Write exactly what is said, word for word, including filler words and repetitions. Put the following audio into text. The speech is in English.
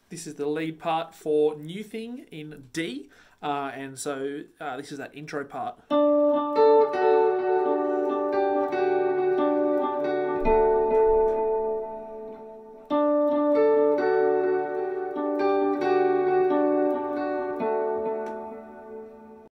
This is the lead part for New Thing in D, uh, and so uh, this is that intro part.